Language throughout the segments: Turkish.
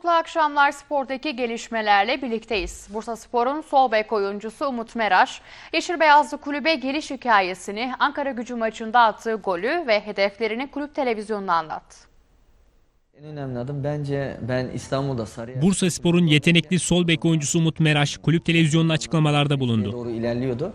Mutlu akşamlar, spordaki gelişmelerle birlikteyiz. Bursaspor'un sol bek oyuncusu Umut Meraş, Yeşil Beyazlı kulübe geliş hikayesini, Ankaragücü maçında attığı golü ve hedeflerini kulüp televizyonuna anlattı. En önemli adım bence ben İstanbul'da Sarıyer. Bursaspor'un yetenekli sol bek oyuncusu Umut Meraş kulüp televizyonunda açıklamalarda bulundu. Doğru ilerliyordu.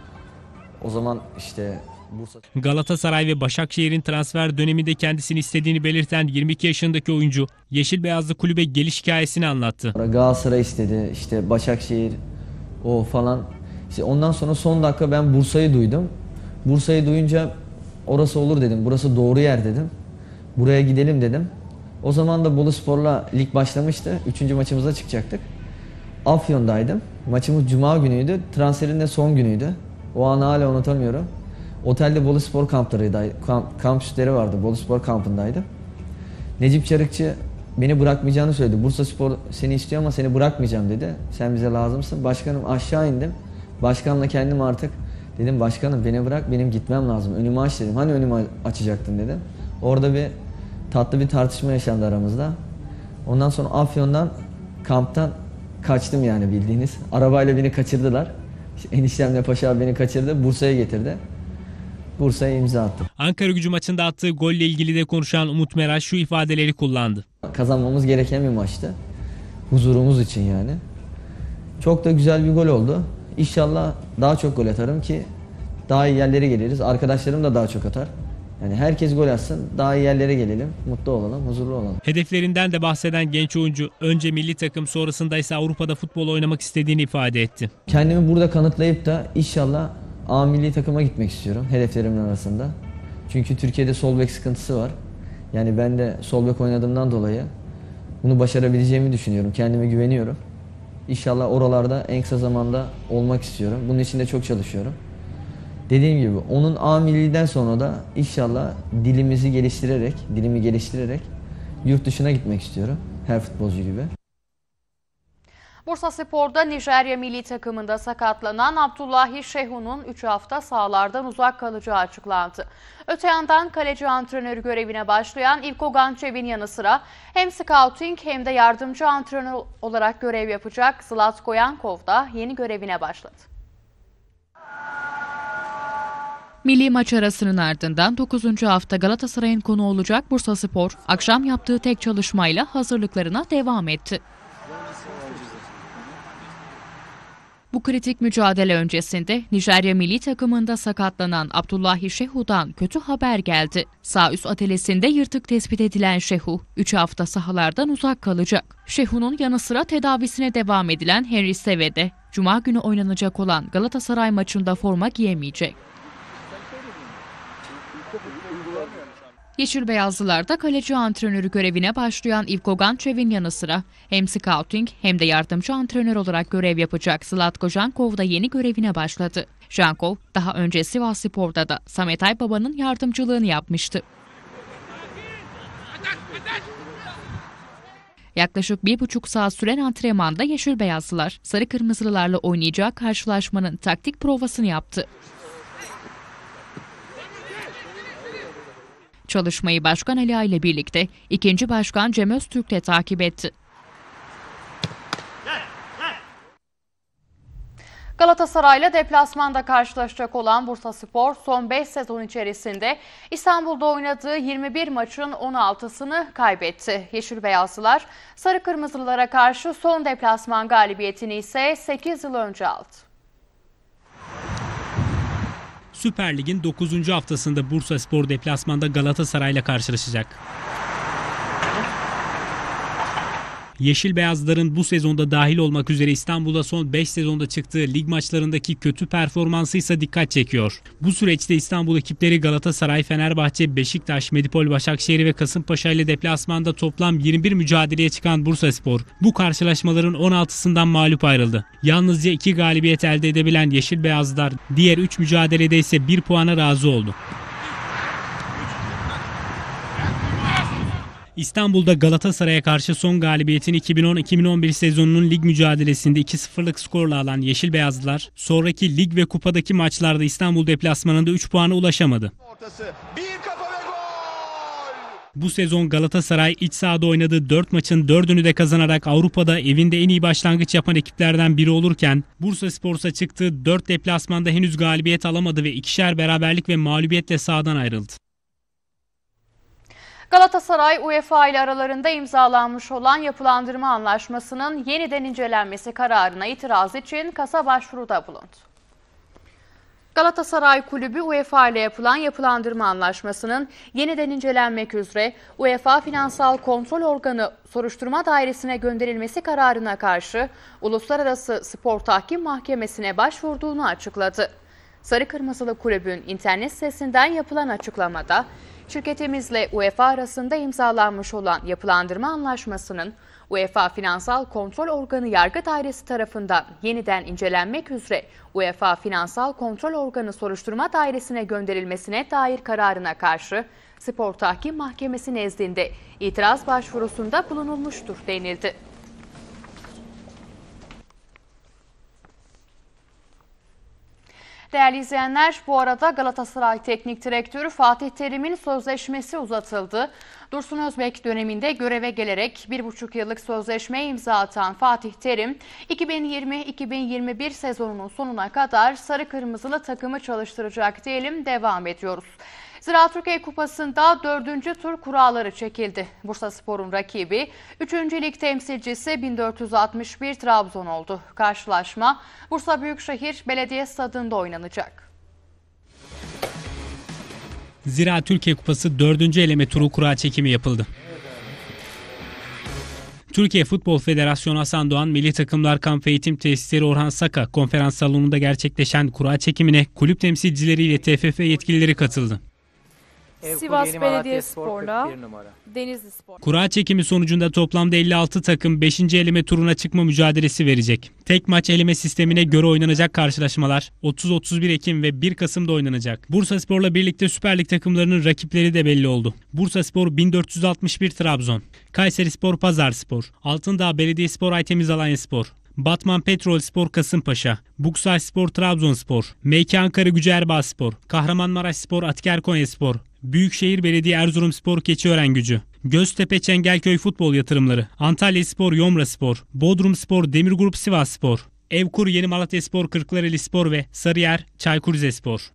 O zaman işte Bursa... Galatasaray ve Başakşehir'in transfer döneminde kendisini istediğini belirten 22 yaşındaki oyuncu Yeşil Beyazlı kulübe geliş hikayesini anlattı. Galatasaray istedi, işte Başakşehir o falan. İşte ondan sonra son dakika ben Bursa'yı duydum. Bursa'yı duyunca orası olur dedim. Burası doğru yer dedim. Buraya gidelim dedim. O zaman da Boluspor'la lig başlamıştı. 3. maçımıza çıkacaktık. Afyon'daydım. Maçımız cuma günüydü. Transferin de son günüydü. O anı hala unutamıyorum. Otelde Boluspor kampüsleri vardı. Boluspor kampındaydım. Necip Çarıkçı beni bırakmayacağını söyledi. Bursaspor seni istiyor ama seni bırakmayacağım dedi. Sen bize lazımsın. Başkanım aşağı indim. Başkanla kendim artık dedim başkanım beni bırak, benim gitmem lazım. Önümü aç dedim. Hani önümü açacaktın dedim. Orada bir tatlı bir tartışma yaşandı aramızda. Ondan sonra Afyon'dan, kamptan kaçtım yani bildiğiniz. Arabayla beni kaçırdılar. İşte eniştemle Paşa abi beni kaçırdı. Bursa'ya getirdi. Bursa'ya imza attım. Ankaragücü maçında attığı golle ilgili de konuşan Umut Meraş şu ifadeleri kullandı. Kazanmamız gereken bir maçtı. Huzurumuz için yani. Çok da güzel bir gol oldu. İnşallah daha çok gol atarım ki daha iyi yerlere geliriz. Arkadaşlarım da daha çok atar. Yani herkes gol atsın, daha iyi yerlere gelelim, mutlu olalım, huzurlu olalım. Hedeflerinden de bahseden genç oyuncu önce milli takım, sonrasında ise Avrupa'da futbol oynamak istediğini ifade etti. Kendimi burada kanıtlayıp da inşallah A milli takıma gitmek istiyorum hedeflerimin arasında. Çünkü Türkiye'de sol bek sıkıntısı var. Yani ben de sol bek oynadığımdan dolayı bunu başarabileceğimi düşünüyorum, kendime güveniyorum. İnşallah oralarda en kısa zamanda olmak istiyorum. Bunun için de çok çalışıyorum. Dediğim gibi onun A milliden sonra da inşallah dilimi geliştirerek yurt dışına gitmek istiyorum. Her futbolcu gibi. Bursaspor'da Nijerya milli takımında sakatlanan Abdullahi Şehu'nun 3 hafta sahalardan uzak kalacağı açıklandı. Öte yandan kaleci antrenörü görevine başlayan İlko Gançev'in yanı sıra hem scouting hem de yardımcı antrenör olarak görev yapacak Zlatko Yankov da yeni görevine başladı. Milli maç arasının ardından 9. hafta Galatasaray'ın konu olacak Bursaspor, akşam yaptığı tek çalışmayla hazırlıklarına devam etti. Bu kritik mücadele öncesinde Nijerya milli takımında sakatlanan Abdullahi Şehu'dan kötü haber geldi. Sağ üst atelesinde yırtık tespit edilen Şehu, 3 hafta sahalardan uzak kalacak. Şehu'nun yanı sıra tedavisine devam edilen Henry Seve de Cuma günü oynanacak olan Galatasaray maçında forma giyemeyecek. Yeşil Beyazlılar'da kaleci antrenörü görevine başlayan İlko Gançev'in yanı sıra hem scouting hem de yardımcı antrenör olarak görev yapacak Zlatko Yankov da yeni görevine başladı. Yankov daha önce Sivasspor'da da Samet Aybaba'nın yardımcılığını yapmıştı. Yaklaşık 1,5 saat süren antrenmanda Yeşil Beyazlılar, Sarı Kırmızılılarla oynayacağı karşılaşmanın taktik provasını yaptı. Çalışmayı Başkan Ali Ağa ile birlikte 2. Başkan Cem Öztürk de takip etti. Galatasaray'la deplasmanda karşılaşacak olan Bursaspor son 5 sezon içerisinde İstanbul'da oynadığı 21 maçın 16'sını kaybetti. Yeşil Beyazlılar Sarı Kırmızılılara karşı son deplasman galibiyetini ise 8 yıl önce aldı. Süper Lig'in 9. haftasında Bursaspor deplasmanda Galatasaray'la karşılaşacak. Yeşil Beyazların bu sezonda dahil olmak üzere İstanbul'da son 5 sezonda çıktığı lig maçlarındaki kötü performansı ise dikkat çekiyor. Bu süreçte İstanbul ekipleri Galatasaray, Fenerbahçe, Beşiktaş, Medipol, Başakşehir ve Kasımpaşa ile deplasmanda toplam 21 mücadeleye çıkan Bursaspor bu karşılaşmaların 16'sından mağlup ayrıldı. Yalnızca 2 galibiyet elde edebilen Yeşil Beyazlar diğer 3 mücadelede ise 1 puana razı oldu. İstanbul'da Galatasaray'a karşı son galibiyetini 2010-2011 sezonunun lig mücadelesinde 2-0'lık skorla alan Yeşil Beyazlılar, sonraki lig ve kupadaki maçlarda İstanbul deplasmanında 3 puana ulaşamadı. Bu sezon Galatasaray iç sahada oynadığı 4 maçın 4'ünü de kazanarak Avrupa'da evinde en iyi başlangıç yapan ekiplerden biri olurken Bursaspor'a çıktığı 4 deplasmanda henüz galibiyet alamadı ve 2'şer beraberlik ve mağlubiyetle sahadan ayrıldı. Galatasaray, UEFA ile aralarında imzalanmış olan yapılandırma anlaşmasının yeniden incelenmesi kararına itiraz için kasa başvuruda bulundu. Galatasaray Kulübü UEFA ile yapılan yapılandırma anlaşmasının yeniden incelenmek üzere UEFA Finansal Kontrol Organı Soruşturma Dairesi'ne gönderilmesi kararına karşı Uluslararası Spor Tahkim Mahkemesi'ne başvurduğunu açıkladı. Sarı Kırmızılı Kulübün internet sitesinden yapılan açıklamada, şirketimizle UEFA arasında imzalanmış olan yapılandırma anlaşmasının UEFA Finansal Kontrol Organı Yargı Dairesi tarafından yeniden incelenmek üzere UEFA Finansal Kontrol Organı Soruşturma Dairesi'ne gönderilmesine dair kararına karşı Spor Tahkim Mahkemesi nezdinde itiraz başvurusunda bulunulmuştur denildi. Değerli izleyenler, bu arada Galatasaray Teknik Direktörü Fatih Terim'in sözleşmesi uzatıldı. Dursun Özbek döneminde göreve gelerek 1,5 yıllık sözleşmeye imza atan Fatih Terim, 2020-2021 sezonunun sonuna kadar sarı kırmızılı takımı çalıştıracak diyelim, devam ediyoruz. Zira Türkiye Kupası'nda 4. tur kuralları çekildi. Bursaspor'un rakibi 3. Lig temsilcisi 1461 Trabzon oldu. Karşılaşma Bursa Büyükşehir Belediye Stadı'nda oynanacak. Zira Türkiye Kupası 4. eleme turu kura çekimi yapıldı. Türkiye Futbol Federasyonu Hasan Doğan Milli Takımlar Kamp Eğitim Tesisleri Orhan Saka konferans salonunda gerçekleşen kura çekimine kulüp temsilcileriyle TFF yetkilileri katıldı. Sivas Belediyespor'la Denizli Spor. Kura çekimi sonucunda toplamda 56 takım 5. eleme turuna çıkma mücadelesi verecek. Tek maç eleme sistemine göre oynanacak karşılaşmalar 30-31 Ekim ve 1 Kasım'da oynanacak. Bursaspor'la birlikte Süper Lig takımlarının rakipleri de belli oldu. Bursaspor 1461 Trabzon, Kayserispor Pazarspor, Altındağ Belediyespor Aytemiz Alanyaspor, Batman Petrolspor Kasımpaşa, Buksayspor Trabzonspor, MK Ankaragücü Erbağspor, Kahramanmaraşspor Atker Konyaspor, Büyükşehir Belediye Erzurumspor Keçiörengücü, Göztepe Çengelköy Futbol Yatırımları, Antalyaspor Yomraspor, Bodrumspor Demirgrup Sivasspor, Evkur Yeni Malatyaspor Kırklarelispor ve Sarıyer Çaykur Rizespor.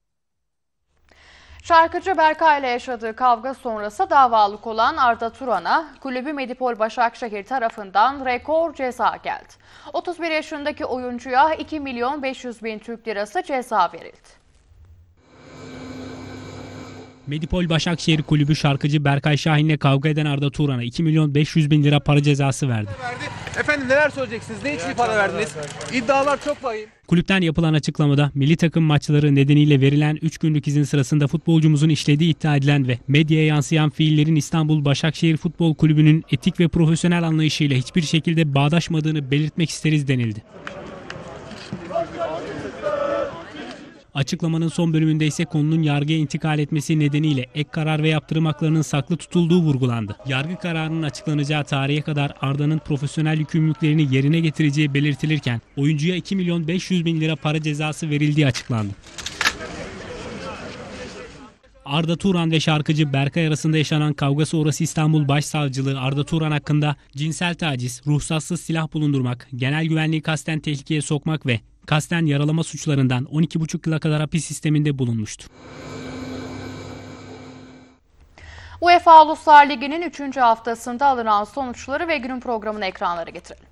Şarkıcı Berkay ile yaşadığı kavga sonrası davalık olan Arda Turan'a kulübü Medipol Başakşehir tarafından rekor ceza geldi. 31 yaşındaki oyuncuya 2.500.000 Türk Lirası ceza verildi. Medipol Başakşehir Kulübü şarkıcı Berkay Şahin'le kavga eden Arda Turan'a 2.500.000 lira para cezası verdi. Efendim neler söyleyeceksiniz? Ne için para verdiniz? İddialar çok vahim. Kulüpten yapılan açıklamada milli takım maçları nedeniyle verilen 3 günlük izin sırasında futbolcumuzun işlediği iddia edilen ve medyaya yansıyan fiillerin İstanbul Başakşehir Futbol Kulübü'nün etik ve profesyonel anlayışıyla hiçbir şekilde bağdaşmadığını belirtmek isteriz denildi. Açıklamanın son bölümünde ise konunun yargıya intikal etmesi nedeniyle ek karar ve yaptırım haklarının saklı tutulduğu vurgulandı. Yargı kararının açıklanacağı tarihe kadar Arda'nın profesyonel yükümlülüklerini yerine getireceği belirtilirken oyuncuya 2.500.000 lira para cezası verildiği açıklandı. Arda Turan ve şarkıcı Berkay arasında yaşanan kavga sonrası İstanbul Başsavcılığı Arda Turan hakkında cinsel taciz, ruhsatsız silah bulundurmak, genel güvenliği kasten tehlikeye sokmak ve kasten yaralama suçlarından 12,5 yıla kadar hapis sisteminde bulunmuştu. UEFA Uluslar Ligi'nin 3. haftasında alınan sonuçları ve günün programını ekranlara getirelim.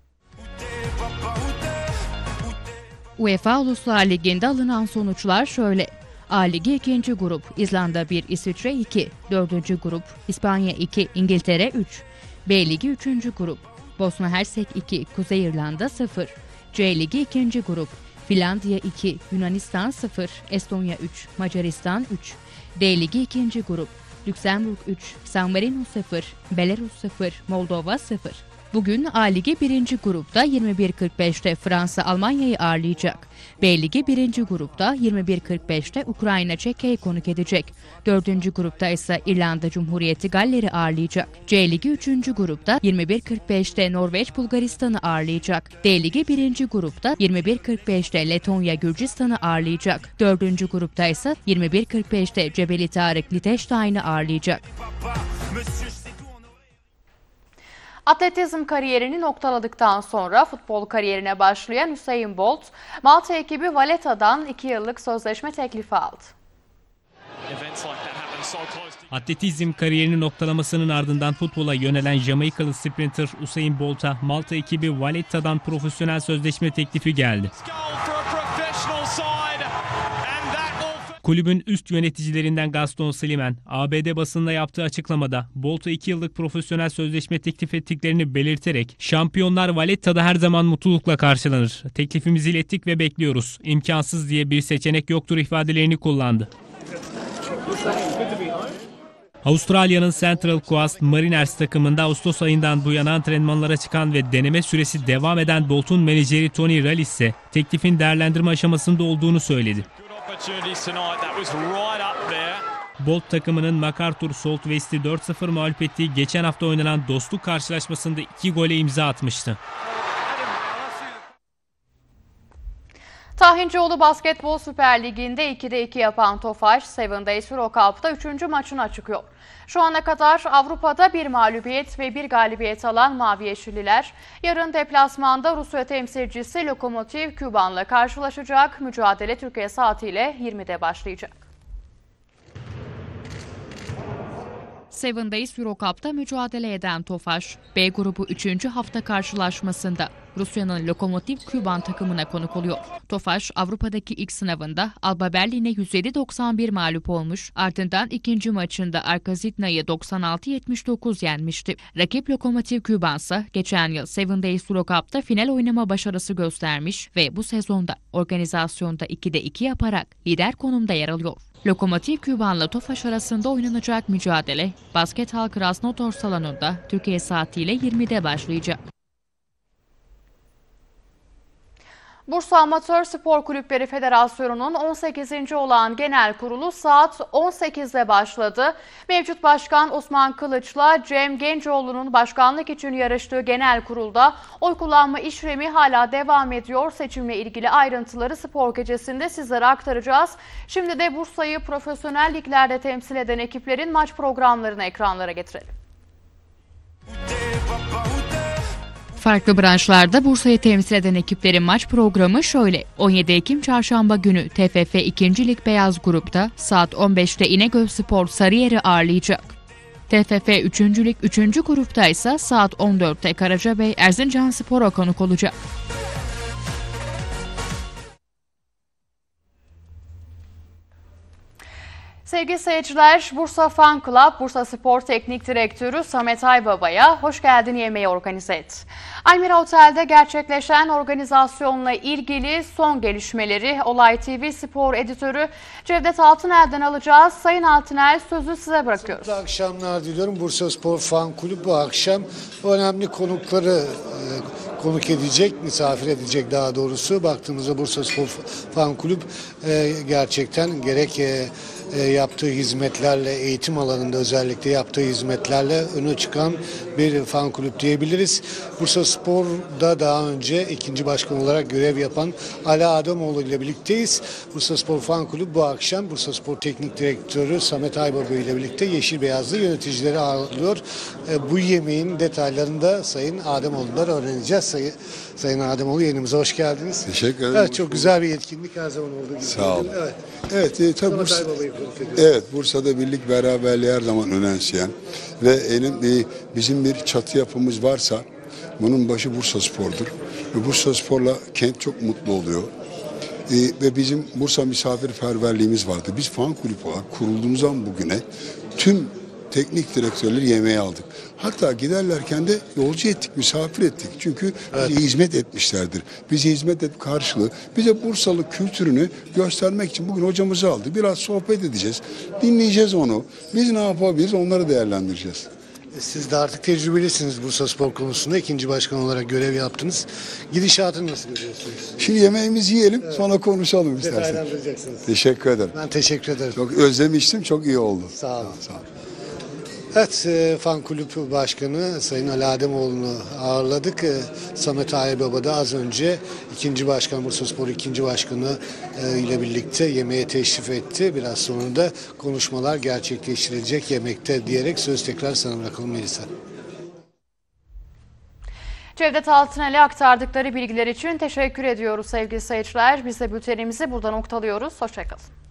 UEFA Uluslar Ligi'nde alınan sonuçlar şöyle. A Ligi 2. grup İzlanda 1, İsviçre 2, 4. grup İspanya 2, İngiltere 3, B Ligi 3. grup Bosna Hersek 2, Kuzey İrlanda 0, C Ligi 2. grup Finlandiya 2, Yunanistan 0, Estonya 3, Macaristan 3, D Ligi 2. grup Lüksemburg 3, San Marino 0, Belarus 0, Moldova 0, Bugün A Ligi 1. grupta 21.45'te Fransa Almanya'yı ağırlayacak. B Ligi 1. grupta 21.45'te Ukrayna Çekya'yı konuk edecek. 4. grupta ise İrlanda Cumhuriyeti Galler'i ağırlayacak. C Ligi 3. grupta 21.45'te Norveç Bulgaristan'ı ağırlayacak. D Ligi 1. grupta 21.45'te Letonya Gürcistan'ı ağırlayacak. 4. grupta ise 21.45'te Cebeli Tarık Liechtenstein'ı ağırlayacak. Atletizm kariyerini noktaladıktan sonra futbol kariyerine başlayan Usain Bolt, Malta ekibi Valletta'dan 2 yıllık sözleşme teklifi aldı. Atletizm kariyerini noktalamasının ardından futbola yönelen Jamaikalı sprinter Usain Bolt'a Malta ekibi Valletta'dan profesyonel sözleşme teklifi geldi. Kulübün üst yöneticilerinden Gaston Sliman, ABD basınına yaptığı açıklamada Bolt'a 2 yıllık profesyonel sözleşme teklif ettiklerini belirterek "Şampiyonlar Valletta'da her zaman mutlulukla karşılanır. Teklifimizi ilettik ve bekliyoruz. İmkansız diye bir seçenek yoktur" ifadelerini kullandı. Avustralya'nın Central Coast Mariners takımında Ağustos ayından bu yana antrenmanlara çıkan ve deneme süresi devam eden Bolt'un menajeri Tony Rallis ise teklifin değerlendirme aşamasında olduğunu söyledi. Bolt takımının MacArthur Southwest'i 4-0 mağlup ettiği geçen hafta oynanan dostluk karşılaşmasında 2 gole imza atmıştı. Tahincioğlu Basketbol Süper Ligi'nde 2'de 2 yapan Tofaş, 7 Days Euro Cup'ta 3. maçına çıkıyor. Şu ana kadar Avrupa'da 1 mağlubiyet ve 1 galibiyet alan Mavi Yeşilliler, yarın deplasmanda Rusya temsilcisi Lokomotiv Küban'la karşılaşacak. Mücadele Türkiye saatiyle 20'de başlayacak. 7 Days Euro Cup'ta mücadele eden Tofaş, B grubu 3. hafta karşılaşmasında Rusya'nın Lokomotiv Küban takımına konuk oluyor. Tofaş, Avrupa'daki ilk sınavında Alba Berlin'e 107-91 mağlup olmuş, ardından ikinci maçında Arkazitna'yı 96-79 yenmişti. Rakip Lokomotiv Küban ise geçen yıl 7 Days Euro Cup'ta final oynama başarısı göstermiş ve bu sezonda organizasyonda 2'de 2 yaparak lider konumda yer alıyor. Lokomotiv Küban'la Tofaş arasında oynanacak mücadele Basket Hall Krasnodar salonunda Türkiye saatiyle 20'de başlayacak. Bursa Amatör Spor Kulüpleri Federasyonu'nun 18. olan genel kurulu saat 18'de başladı. Mevcut başkan Osman Kılıç'la Cem Gencoğlu'nun başkanlık için yarıştığı genel kurulda oy kullanma işlemi hala devam ediyor. Seçimle ilgili ayrıntıları spor gecesinde sizlere aktaracağız. Şimdi de Bursa'yı profesyonel liglerde temsil eden ekiplerin maç programlarını ekranlara getirelim. Farklı branşlarda Bursa'yı temsil eden ekiplerin maç programı şöyle. 17 Ekim Çarşamba günü TFF 2. Lig Beyaz Grup'ta saat 15'te İnegölspor Sarıyer'i ağırlayacak. TFF 3. Lig 3. Grup'ta ise saat 14'te Karacabey Erzincanspor'a konuk olacak. Sevgili seyirciler, Bursa Fan Club, Bursa Spor Teknik Direktörü Samet Aybaba'ya hoş geldin yemeği organize etti. Almira Otel'de gerçekleşen organizasyonla ilgili son gelişmeleri Olay TV Spor Editörü Cevdet Altınel'den alacağız. Sayın Altınel, sözü size bırakıyoruz. Mutlu akşamlar diliyorum. Bursa Spor Fan Kulübü bu akşam önemli konukları konuk edecek, misafir edecek daha doğrusu. Baktığımızda Bursa Spor Fan Kulübü gerçekten gerek yaptığı hizmetlerle, eğitim alanında özellikle yaptığı hizmetlerle öne çıkan bir fan kulüp diyebiliriz. Bursa Spor'da daha önce ikinci başkan olarak görev yapan Ali Adamoğlu ile birlikteyiz. Bursa Spor Fan Kulübü bu akşam Bursa Spor Teknik Direktörü Samet Aybaba ile birlikte Yeşil Beyazlı yöneticileri ağırlıyor. Bu yemeğin detaylarını da Sayın Adamoğlu'ndan öğreneceğiz. Sayın Adamoğlu yayınımıza hoş geldiniz. Teşekkür ederim. Evet, çok güzel bir etkinlik her zaman olduğu gibi. Sağ olun. Evet, tabii Bursa'da birlik beraberliği her zaman önemseyen ve bizim bir çatı yapımız varsa bunun başı Bursa Spor'dur. Ve Bursa Spor'la kent çok mutlu oluyor. Ve bizim Bursa misafirperverliğimiz vardı. Biz fan kulüp olarak kurulduğumuzdan bugüne tüm teknik direktörleri yemeğe aldık. Hatta giderlerken de yolcu ettik, misafir ettik. Çünkü bize hizmet etmişlerdir. Bize hizmet et karşılığı. Bize Bursalı kültürünü göstermek için bugün hocamızı aldık. Biraz sohbet edeceğiz. Dinleyeceğiz onu. Biz ne yapabiliriz onları değerlendireceğiz. Siz de artık tecrübelisiniz Bursaspor konusunda. 2. başkan olarak görev yaptınız. Gidişatını nasıl görüyorsunuz? Şimdi yemeğimizi yiyelim, sonra konuşalım istersen. Detaylandıracaksınız. Teşekkür ederim. Ben teşekkür ederim. Çok özlemiştim, çok iyi oldu. Sağ olun. Sağ olun. Evet, Fan Kulüp Başkanı Sayın Ali Ademoğlu'nu ağırladık. Samet Aybaba da az önce 2. Başkan, Bursaspor 2. Başkanı ile birlikte yemeğe teşrif etti. Biraz sonra da konuşmalar gerçekleştirilecek yemekte diyerek söz tekrar sana bırakalım Melisa. Cevdet Altınel'e aktardıkları bilgiler için teşekkür ediyoruz sevgili seyirciler. Biz de bültenimizi burada noktalıyoruz. Hoşçakalın.